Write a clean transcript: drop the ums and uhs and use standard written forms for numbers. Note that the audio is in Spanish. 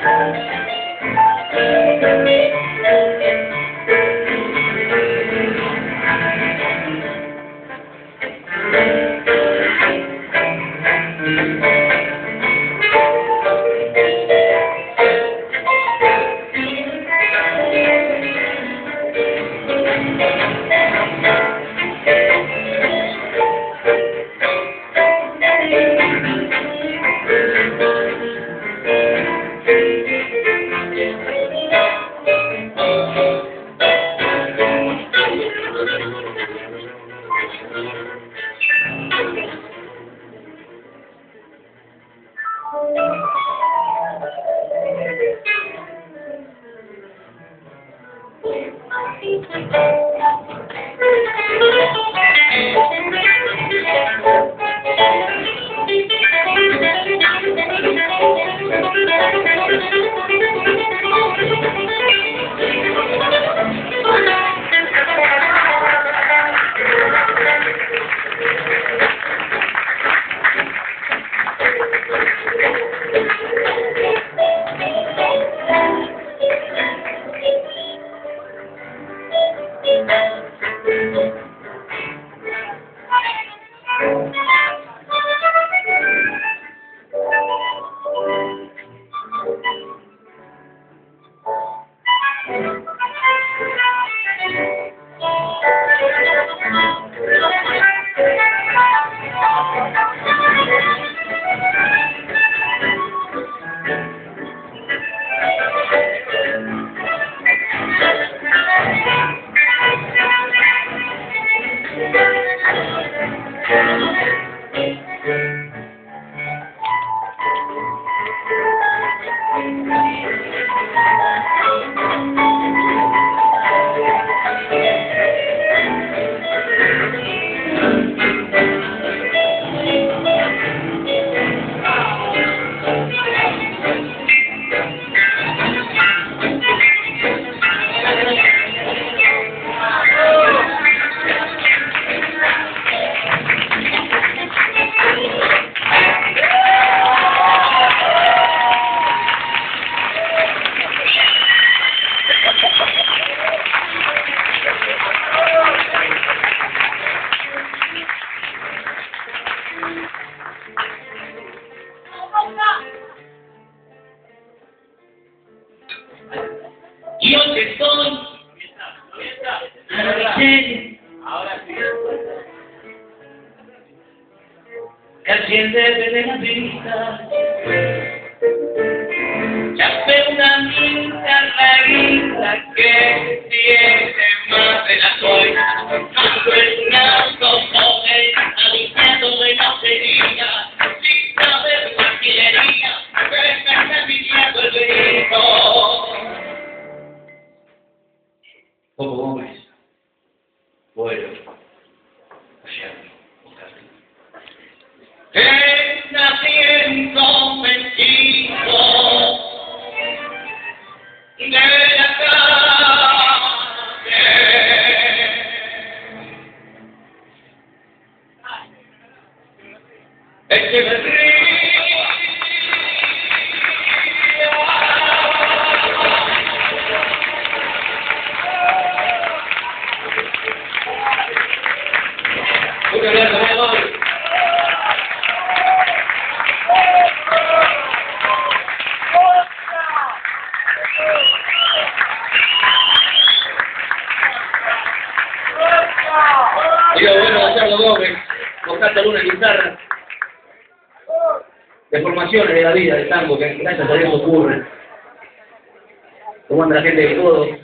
Yo que soy a la miseria, caliente de la vista, chapé una minta raíz que tiene más de la coina, ando esnando joven, alineando de la sería, sin saber la artillería, que me está pidiendo el grito. Poco Gómez, bueno, ayer, es naciendo mentido de la calle, Echeverría. Muchas gracias, amigos. Digo, bueno, Gonzalo Gómez, con canta una guitarra, deformaciones de la vida, del tango, que gracias a Dios ocurren. ¿Cómo anda la gente de todo?